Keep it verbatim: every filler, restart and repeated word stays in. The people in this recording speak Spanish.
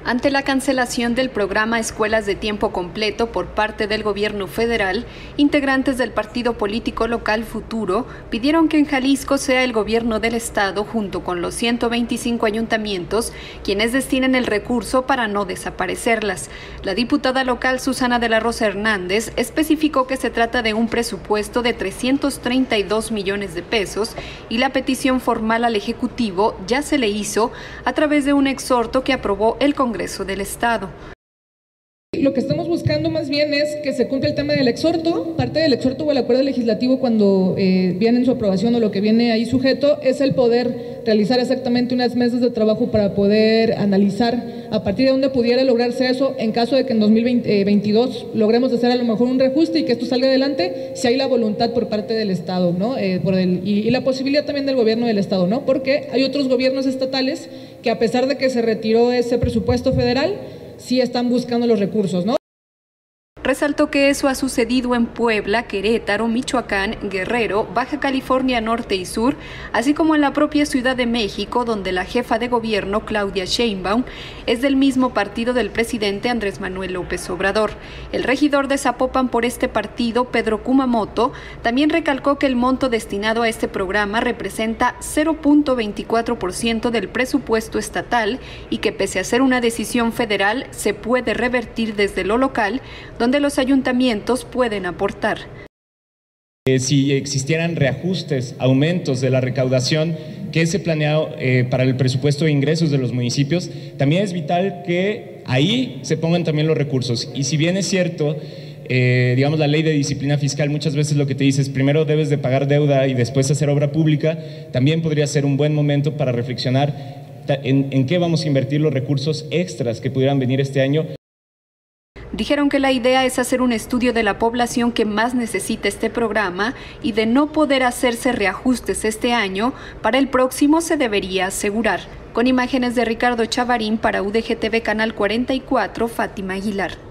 Ante la cancelación del programa Escuelas de Tiempo Completo por parte del gobierno federal, integrantes del partido político local Futuro pidieron que en Jalisco sea el gobierno del estado, junto con los ciento veinticinco ayuntamientos, quienes destinen el recurso para no desaparecerlas. La diputada local Susana de la Rosa Hernández especificó que se trata de un presupuesto de trescientos treinta y dos millones de pesos y la petición formal al Ejecutivo ya se le hizo a través de un exhorto que aprobó el Congreso del Estado. Lo que estamos buscando más bien es que se cumpla el tema del exhorto. Parte del exhorto o el acuerdo legislativo, cuando eh, viene en su aprobación o lo que viene ahí sujeto, es el poder realizar exactamente unas mesas de trabajo para poder analizar a partir de dónde pudiera lograrse eso en caso de que en dos mil veintidós logremos hacer a lo mejor un reajuste y que esto salga adelante, si hay la voluntad por parte del Estado, ¿no? Eh, por el, y, y la posibilidad también del gobierno del Estado, ¿no? Porque hay otros gobiernos estatales que, a pesar de que se retiró ese presupuesto federal, sí están buscando los recursos, ¿no? Resaltó que eso ha sucedido en Puebla, Querétaro, Michoacán, Guerrero, Baja California Norte y Sur, así como en la propia Ciudad de México, donde la jefa de gobierno, Claudia Sheinbaum, es del mismo partido del presidente Andrés Manuel López Obrador. El regidor de Zapopan por este partido, Pedro Kumamoto, también recalcó que el monto destinado a este programa representa cero punto veinticuatro por ciento del presupuesto estatal y que, pese a ser una decisión federal, se puede revertir desde lo local, donde los ayuntamientos pueden aportar. Eh, si existieran reajustes, aumentos de la recaudación que se planea eh, para el presupuesto de ingresos de los municipios, también es vital que ahí se pongan también los recursos. Y si bien es cierto, eh, digamos, la ley de disciplina fiscal muchas veces lo que te dice es primero debes de pagar deuda y después hacer obra pública, también podría ser un buen momento para reflexionar en, en qué vamos a invertir los recursos extras que pudieran venir este año. Dijeron que la idea es hacer un estudio de la población que más necesita este programa y, de no poder hacerse reajustes este año, para el próximo se debería asegurar. Con imágenes de Ricardo Chavarín para U D G T V Canal cuarenta y cuatro, Fátima Aguilar.